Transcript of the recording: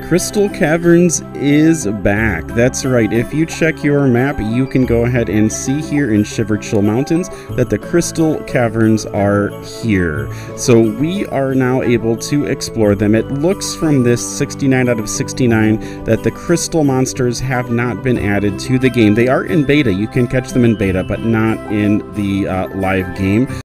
Crystal Caverns is back. That's right. If you check your map, you can go ahead and see here in Shiver Chill Mountains that the Crystal Caverns are here. So we are now able to explore them. It looks from this 69 out of 69 that the crystal monsters have not been added to the game. They are in beta. You can catch them in beta, but not in the live game.